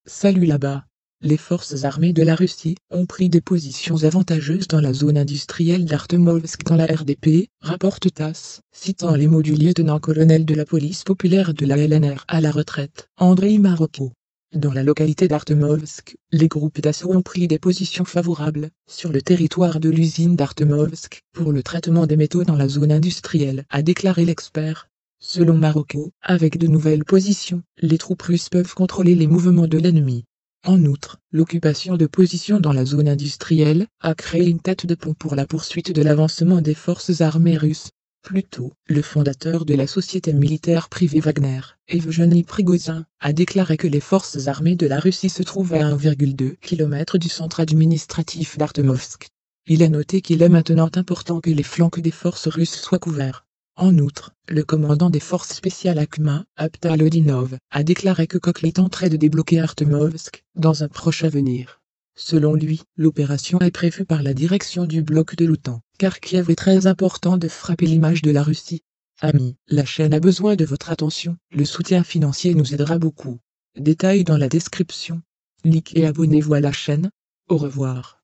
Salut là-bas. Les forces armées de la Russie ont pris des positions avantageuses dans la zone industrielle d'Artemovsk dans la RDP, rapporte TASS, citant les mots du lieutenant-colonel de la police populaire de la LNR à la retraite, Andrei Marocko. Dans la localité d'Artemovsk, les groupes d'assaut ont pris des positions favorables sur le territoire de l'usine d'Artemovsk pour le traitement des métaux dans la zone industrielle, a déclaré l'expert. Selon Marocko, avec de nouvelles positions, les troupes russes peuvent contrôler les mouvements de l'ennemi. En outre, l'occupation de positions dans la zone industrielle a créé une tête de pont pour la poursuite de l'avancement des forces armées russes. Plus tôt, le fondateur de la société militaire privée Wagner, Evgeny Prigozhin, a déclaré que les forces armées de la Russie se trouvaient à 1,2 km du centre administratif d'Artemovsk. Il a noté qu'il est maintenant important que les flancs des forces russes soient couverts. En outre, le commandant des forces spéciales Akhma, Abtalodinov, a déclaré que Kokhl tenterait de débloquer Artemovsk dans un proche avenir. Selon lui, l'opération est prévue par la direction du bloc de l'OTAN, car Kiev est très important de frapper l'image de la Russie. Amis, la chaîne a besoin de votre attention, le soutien financier nous aidera beaucoup. Détails dans la description. Likez et abonnez-vous à la chaîne. Au revoir.